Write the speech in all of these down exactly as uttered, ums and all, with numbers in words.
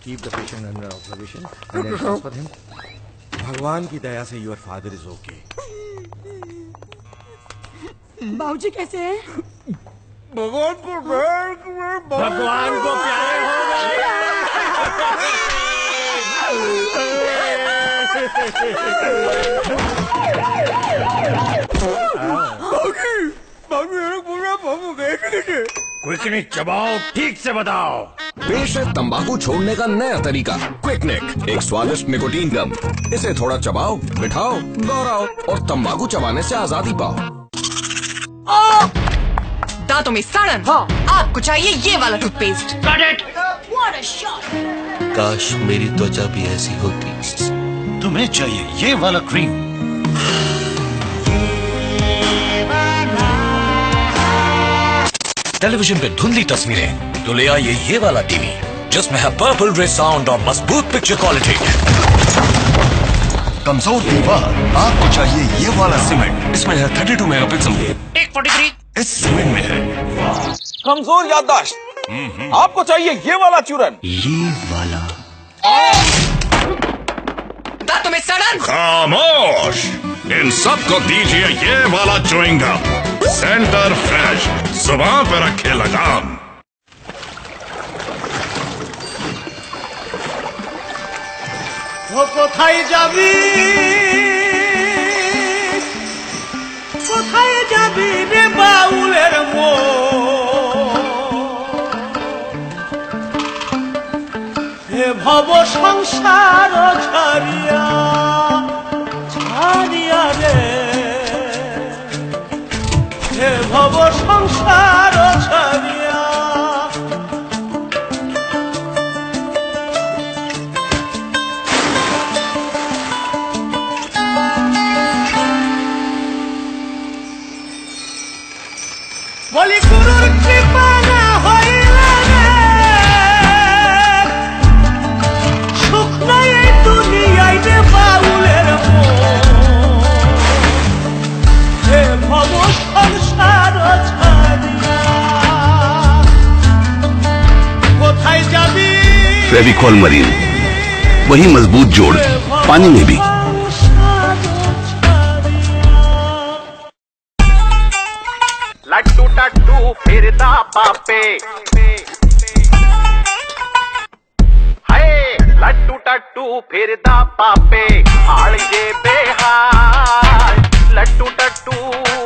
keep the patient under observation and discuss with him. भगवान की दया से your father is okay. बाबूजी कैसे हैं? भगवान को भगवान को प्यारे हो कुछ नहीं चबाओ, ठीक से बताओ। पेश है तंबाकू छोड़ने का नया तरीका, क्विकनेक, एक स्वादिष्ट निकोटीन गम। इसे थोड़ा चबाओ, मिठाओ, दोहराओ और तंबाकू चबाने से आजादी पाओ। दांतों में सड़न, हाँ। आपको चाहिए ये वाला टूथपेस्ट। काश मेरी त्वचा भी ऐसी होती। तुम्हें चाहिए ये वाला क्रीम। टेलीविजन पे धुंधली तस्वीरें, तो ले आइए ये वाला टीवी जिसमें है पर्पल रे साउंड और मजबूत पिक्चर क्वालिटी। कमजोर दीवार, आपको चाहिए ये वाला सीमेंट, इसमें है थर्टी टू मेगापिक्सल। एक फोर्टी थ्री इस सीमेंट में है। कमजोर याददाश्त, आपको चाहिए ये वाला चूरन। ये वाला दांतों में सड़न। खामोश, इन सबको दीजिए ये वाला च्युइंगम, सेंटर फ्रेश, जुबान पे रखे लगाम। কোথায় যাবি কোথায় যাবি রে বাউলের মন হে ভব সংসার ছাড়িয়া ছাড়িয়া রে হে ভব সংসার ছাড়িয়া বলি গুরুর কৃপা না হইলে সুখ নাই এই দুনিয়ায় রে বাউলের মন হে ভব সংসার ছাড়িয়া কোথায় যাবি। फेविकॉल मरीन, वही मजबूत जोड़ पानी में भी। लट्टू टट्टू फिरदा पापे हाय लट्टू टट्टू फिरदा पापे हाल ये बेहाल लट्टू टट्टू।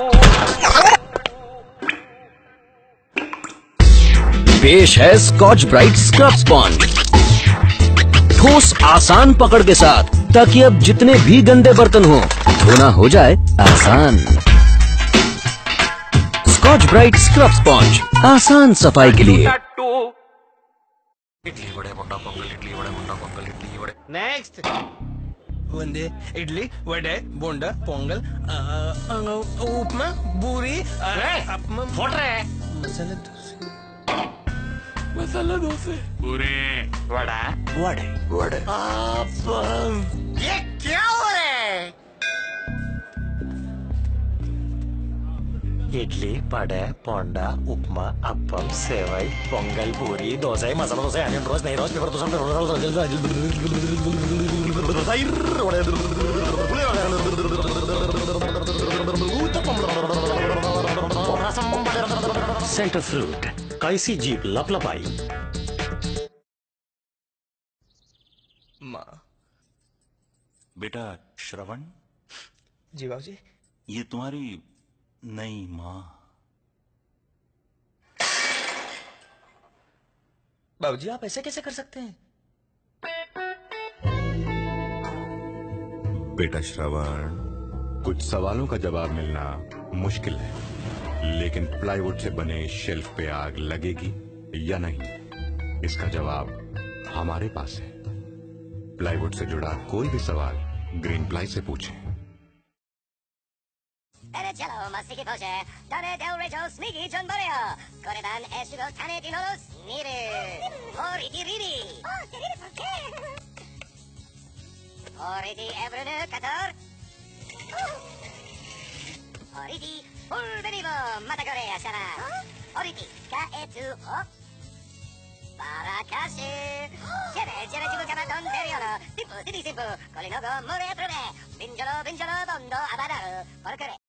पेश है स्कॉच ब्राइट स्क्रब स्पॉन्ज, ठोस आसान पकड़ के साथ, ताकि अब जितने भी गंदे बर्तन हो धोना हो जाए आसान। स्कॉच ब्राइट स्क्रब स्पॉन्ज, आसान सफाई के लिए। इडली वड़े बोंडा पोंगल इडली वड़े बोंडा पोंगल इडली वड़े। नेक्स्ट ಒಂದೇ ಇಡ್ಲಿ ವಡೆ ಬೋಂಡ ಪೊಂಗಲ್ ಉಪ್ಮಾ ಬೂರಿ फोटरे ಮಸಾಲೆ ದೋಸೆ मसाला डोसे पूरे वड़ा वड़े वड़े अप्पम। ये क्या हो रहा है। इडली वड़े पोंडा उपमा अप्पम सेवई पोंगल पूरी दोसा मसाला दोसा अनियन रोस्ट नहीं roast paper dosa centre fruit, कैसी जीप लपलपाई। माँ बेटा श्रवण। जी बाबूजी। ये तुम्हारी नई माँ। बाबूजी आप ऐसे कैसे कर सकते हैं। बेटा श्रवण, कुछ सवालों का जवाब मिलना मुश्किल है, लेकिन प्लाईवुड से बने शेल्फ पे आग लगेगी या नहीं, इसका जवाब हमारे पास है। प्लाईवुड से जुड़ा कोई भी सवाल ग्रीन प्लाई से पूछें। Cello, Masikiposhe, Dane del Rejo, Sneaky John Borea, Coredan Estudo Tane Dinolos, Nire, Horiti Riri, Horiti Evrene Katar, Horiti Ulvenivo, Matagorea Sana, Horiti Kaetu Hop, Parakashi, Jere シティシンプルこれのごモレプロベビンジョロビンジョロボンドアバダルポルクレ